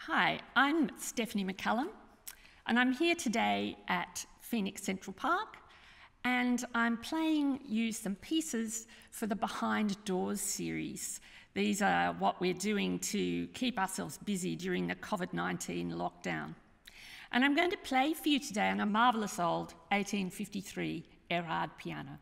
Hi, I'm Stephanie McCallum, and I'm here today at Phoenix Central Park, and I'm playing you some pieces for the Behind Doors series. These are what we're doing to keep ourselves busy during the COVID-19 lockdown. And I'm going to play for you today on a marvellous old 1853 Erard piano.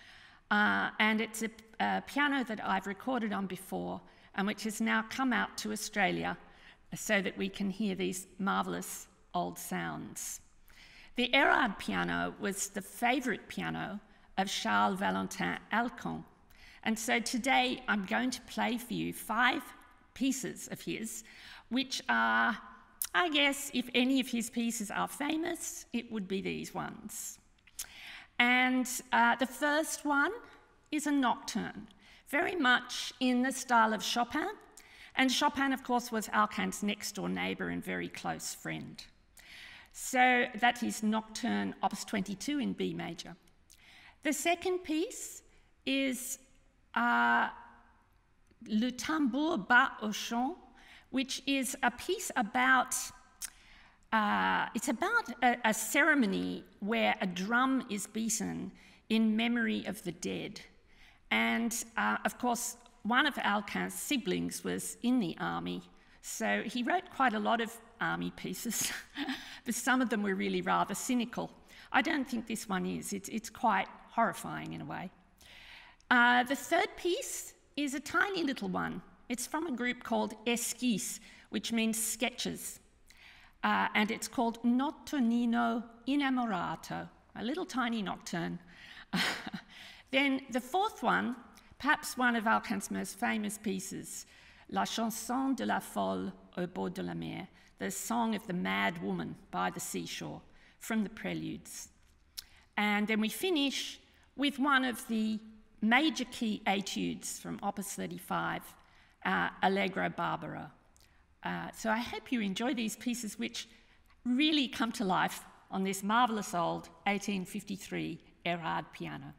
And it's a piano that I've recorded on before and which has now come out to Australia so that we can hear these marvellous old sounds. The Erard piano was the favourite piano of Charles-Valentin Alkan. And so today I'm going to play for you 5 pieces of his, which are, I guess, if any of his pieces are famous, it would be these ones. And the first one is a nocturne, very much in the style of Chopin. And Chopin, of course, was Alkan's next-door neighbour and very close friend. So that is Nocturne, Opus 22 in B major. The second piece is Le Tambour bat au chant, which is a piece about, it's about a ceremony where a drum is beaten in memory of the dead. And of course, one of Alkan's siblings was in the army, so he wrote quite a lot of army pieces, but some of them were really rather cynical. I don't think this one is. It's quite horrifying in a way. The third piece is a tiny little one. It's from a group called Esquisses, which means sketches, and it's called Notturnino-Innamorato, a little tiny nocturne. Then the fourth one, perhaps one of Alkan's most famous pieces, La chanson de la folle au bord de la mer, the song of the mad woman by the seashore, from the Preludes. And then we finish with one of the major key Etudes from Opus 35, Allegro Barbaro. So I hope you enjoy these pieces which really come to life on this marvellous old 1853 Erard piano.